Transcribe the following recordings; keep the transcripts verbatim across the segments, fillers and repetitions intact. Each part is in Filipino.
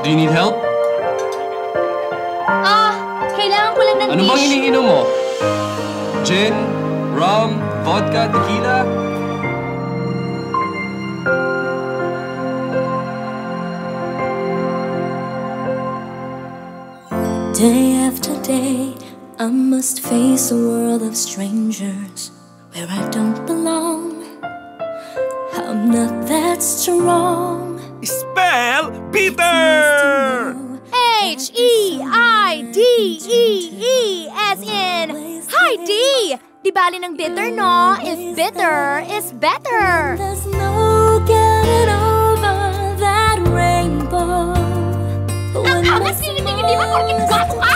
Do you need help? Ah, kailangan ko lang ng Ano dish. bang iniinom mo? Gin? Rum? Vodka? Tequila? Day after day, I must face a world of strangers where I don't belong. I'm not that strong. Spell bitter! H E I D E E as in Heidi! Di bali ng bitter, no? If bitter is better. There's no getting over that rainbow. Ang angas ngiti-ngiti mo porkit gwapo ka!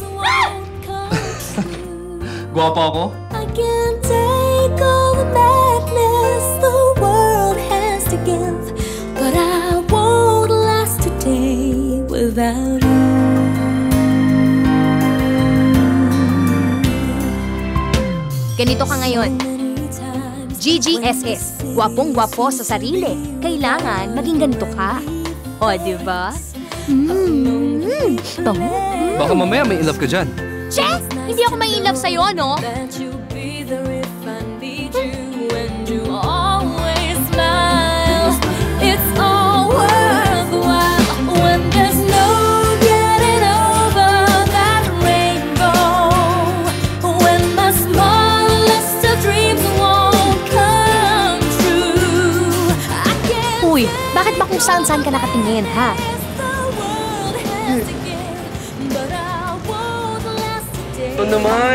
Guwapo ako? I can't take all the madness the world has to give, but I won't last a day without you. Ganito ka ngayon. G G S S. Gwapong-gwapo sa sarili. Kailangan maging ganito ka. O, di ba? Mmm. Bango. Baka mamaya may in love ka dyan. Che! Hindi ako may in love sa'yo, no? That you'll be there if I need you, and you always smile. It's all worthwhile when there's no getting over that rainbow. When my smallest of dreams won't come true. I can't Uy, bakit ba kung saan-saan ka nakatingin, ha? Ito naman.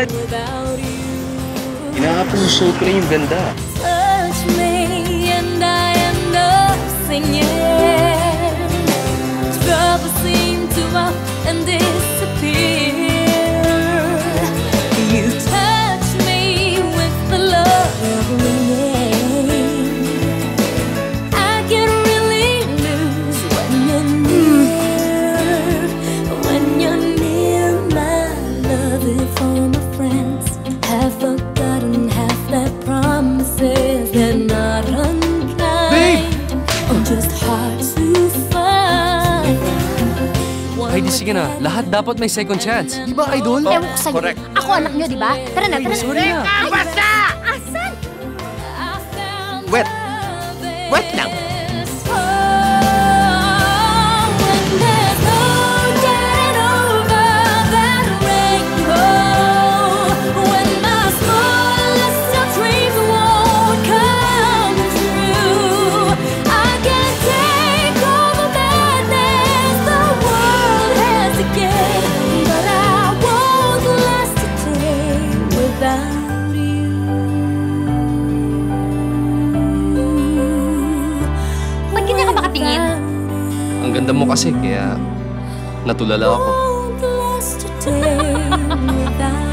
Inaapuso ko rin yung ganda. Touch me and I end up singing. Trouble seemed to up and disappear. You touch me with the love ringing. I get really loose when you're near. When you're near, my love is for my friends. Have forgotten half their promises. They're not unkind. Babe! Or just hard to find. Heidi, sige na. Lahat dapat may second chance. Di ba, idol? Ewan ko sa'yo. Correct. Ako anak nyo, di ba? Tara na, tara na. Sorry na. Ay, basta! Asan? Wet. Wet lang. Ba't ganyan ka makatingin? Ang ganda mo kasi, kaya natulala ako. Won't last a day without